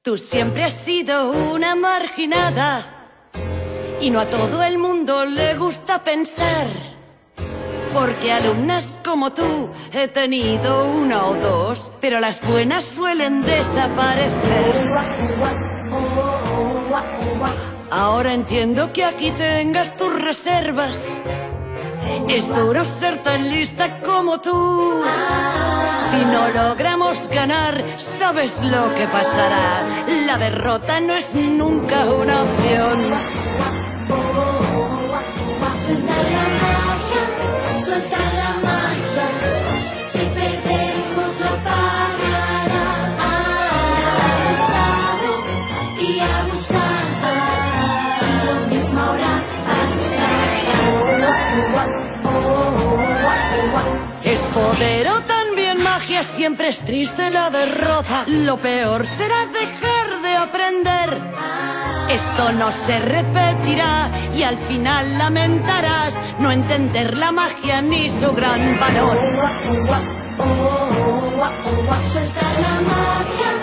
Tú siempre has sido una marginada y no a todo el mundo le gusta pensar. Porque alumnas como tú he tenido una o dos, pero las buenas suelen desaparecer. Ahora entiendo que aquí tengas tus reservas. Es duro ser tan lista como tú. Si no logramos ganar, ¿sabes lo que pasará? La derrota no es nunca una opción. Suelta la magia, suelta la magia. Si perdemos lo pagarás. Abusado y abusada, y lo mismo ahora pasará. Es poder o también magia, siempre es triste la derrota. Lo peor será dejar de aprender. Esto no se repetirá y al final lamentarás no entender la magia ni su gran valor. Suelta la magia.